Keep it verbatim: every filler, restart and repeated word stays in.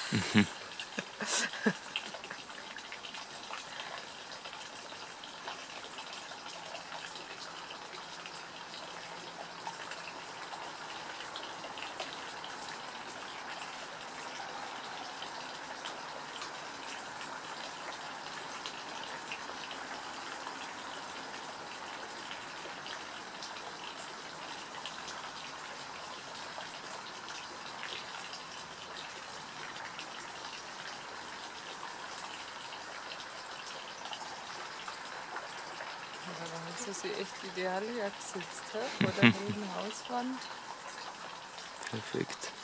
Mhm. Aber da hast du sie echt ideal hergesetzt, hä? Vor der hellen Hauswand. Perfekt.